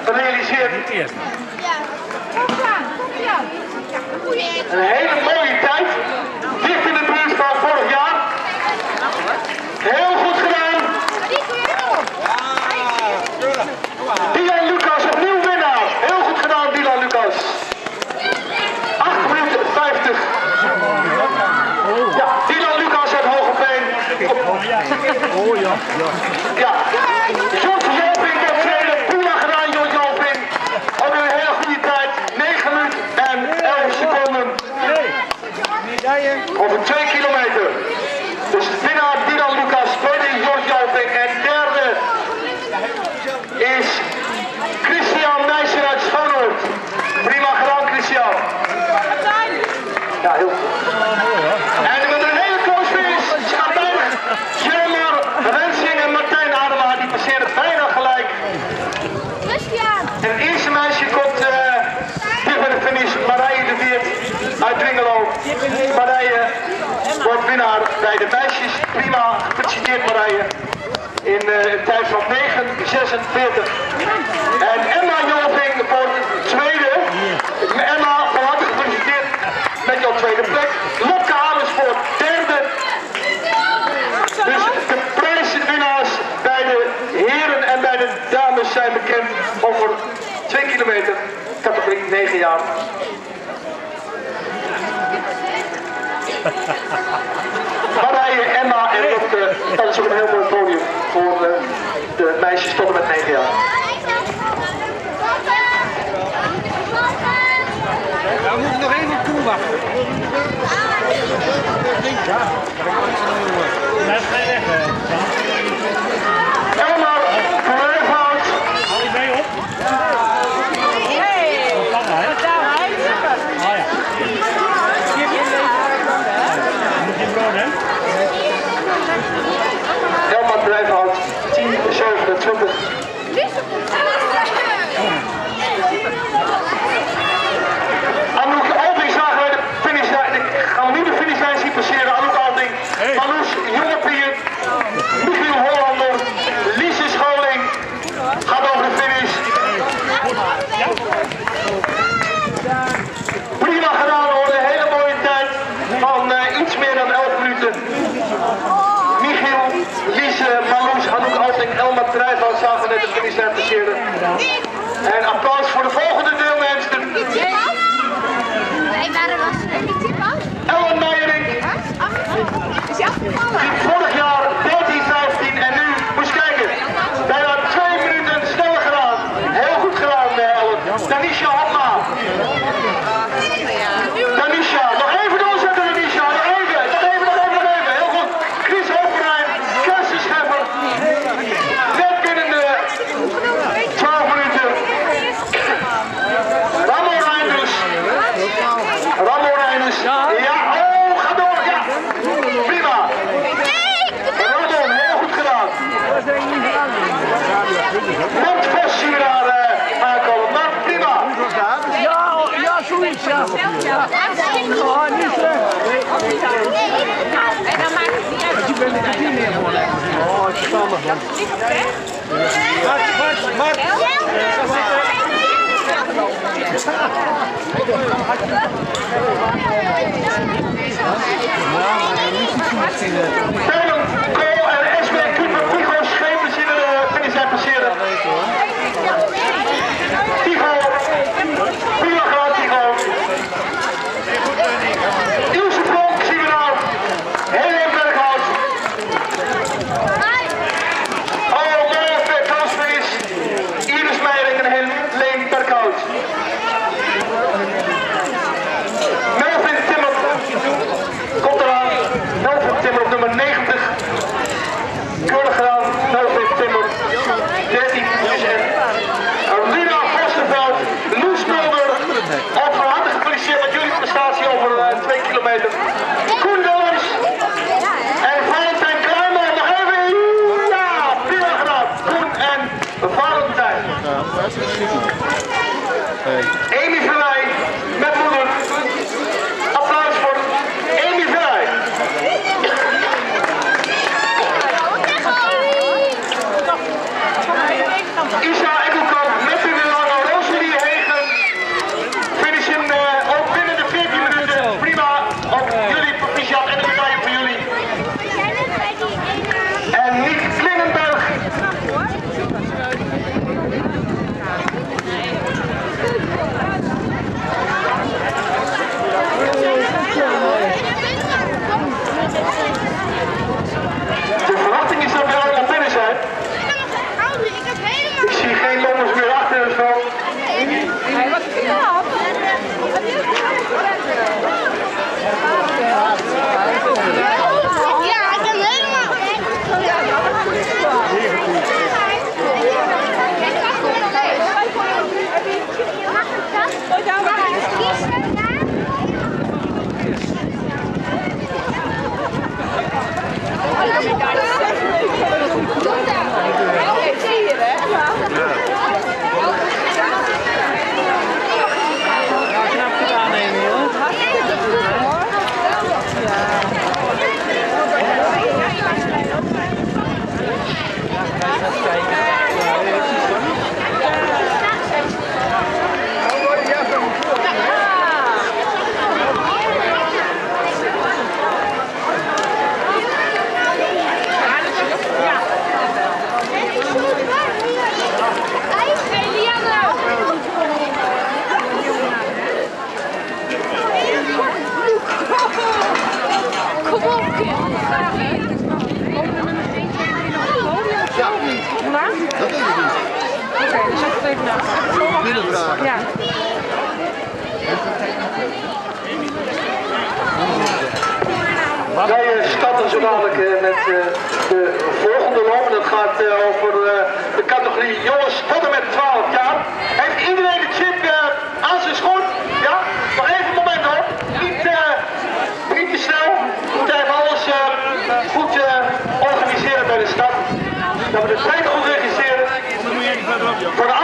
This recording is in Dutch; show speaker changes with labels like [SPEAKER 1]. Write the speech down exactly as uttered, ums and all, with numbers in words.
[SPEAKER 1] gerealiseerd. Een hele mooie tijd. Dicht in de buurt van vorig jaar. Heel goed gedaan. Dylan Lucas, opnieuw winnaar. Heel goed gedaan, Dylan Lucas. acht minuten vijftig. Ja, Dylan Lucas uit Hogeveen. Oh ja. Ja. John Joping op tweede. Prima gedaan, John Joping. Ook een hele goede tijd. negen minuten en elf seconden. Over twee kilometer. Dus winnaar Dylan Lucas, tweede John Joping en derde is Christian Meisjes uit Schoonhoord. Prima gedaan, Christian. Ja, heel goed. En met een hele close finish gaat bijna Jelmer, Rensing en Martijn Adema, die passeren bijna gelijk.
[SPEAKER 2] Christian!
[SPEAKER 1] En het eerste meisje komt uh, dicht bij de finish, Marije de Weert uit Dwingelo. Marije wordt winnaar bij de meisjes. Prima, gefeliciteerd Marije. In uh, een tijd van negen zesenveertig. En Emma Joving wordt tweede. Emma, van harte gefeliciteerd met jouw tweede plek. Lopke Amersfoort, derde. Dus de prijswinnaars bij de heren en bij de dames zijn bekend over twee kilometer. Categorie negen jaar. Marije, Emma en Lopke, dat is ook een heel mooi podium voor uh, de meisjes tot en met negen jaar.
[SPEAKER 3] Ja, we moeten nog even op koel wachten. Ja, dat ga je weg.
[SPEAKER 1] Emma, Verheughout.
[SPEAKER 3] Haal je mee op?
[SPEAKER 2] Hey!
[SPEAKER 3] Wat kan hij? Ah ja. Moet je brood, hè?
[SPEAKER 1] Elma Verheughout, tien zevenentwintig. Anouk Alding zagen wij de finishlijn. Ik ga nu de finishlijn zien passeren. Anouk Alding, Marloes Jongepier, Michiel Hollander, Liese Scholing gaat over de finish. Prima gedaan hoor, een hele mooie tijd van uh, iets meer dan elf minuten. Michiel, Liese, Marloes, Anouk Alding, Elma Drijfhout zagen net de finishlijn passeren. En applaus voor de volgende deelnemster.
[SPEAKER 2] Nee, maar er was niet tip af.
[SPEAKER 1] Ellen Meijering,
[SPEAKER 2] Is hij afgevallen?
[SPEAKER 1] die vorig jaar dertien vijftien en nu, moest je kijken, bijna twee minuten sneller gedaan. Heel goed gedaan, uh, Ellen. Danisha Hopma. Danisha, nog even doorzetten, Danisha. Nog even, nog even, nog even, nog even. Heel goed. Chris Hoofdrijn, Kirsten Scheffer. Net binnen de twaalf minuten. Ramo Reinders. Ramo Reinders. Ja, oh, ga door, ja. Prima. Ramon, heel goed gedaan. Mont Vos zien we daar uh, aankomen, maar prima.
[SPEAKER 3] Ja, ja, zoiets, ja. Oh, niet slecht.
[SPEAKER 2] En dan maakt het niet uit.
[SPEAKER 3] Je bent er niet meer voor. Oh, verstandig man. Max, Max, Max.
[SPEAKER 1] Bellen, Kool en S B Cooper, Tigo Schepen zien de finish zijn passeren. Tigo, prima gedaan Tigo. Ilse Vonk zien we nou. Helene Berghout. Oh, mooie verkousfinish. Iris Meijering en Helene Berghout. Melvin Timmer komt eraan. Melvin Timmer op nummer negentig. Keurig gedaan. Melvin Timmer. dertien is en Rina Vosterveld. Loes Mulder. Ook van harte gefeliciteerd met jullie prestatie over uh, twee kilometer. Koen Dillers. En Valentijn Kruijman. Nog even. Ja, prima gedaan. Koen en Valentijn. Amy Verwij met moeder. Applaus voor Amy Verwij. Isa Ekkelkamp met u weer
[SPEAKER 2] even na. Ja.
[SPEAKER 1] Wij starten zo dadelijk met uh, de volgende loop. Dat gaat uh, over uh, de categorie jongens tot en met twaalf jaar. Heeft iedereen de chip uh, aan zijn schoen? Ja? Nog even een moment hoor. Niet, uh, niet te snel. We moeten even alles uh, goed uh, organiseren bij de stad. Dat we de trein goed registreren. Voor de